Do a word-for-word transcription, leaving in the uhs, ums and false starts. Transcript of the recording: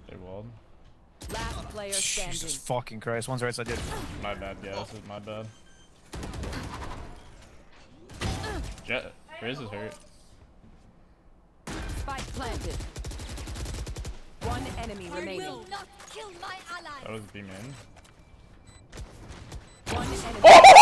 They walled. Last player standing. Jesus fucking Christ. One's right side, dude. My bad, yeah. This is my bad. Jett. Raze is hurt. Spike planted. One enemy remaining. will not kill my ally. That was B main. One enemy. Oh!